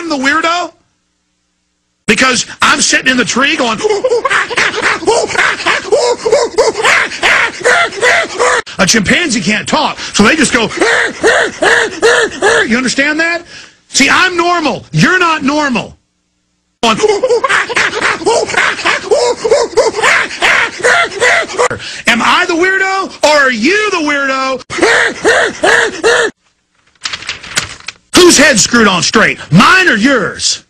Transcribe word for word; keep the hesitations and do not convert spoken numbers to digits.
the weirdo? Because I'm sitting in the tree going, a chimpanzee can't talk, so they just go, you understand that? See, I'm normal. You're not normal. Am I the weirdo, or are you the weirdo? Whose head's screwed on straight? Mine or yours?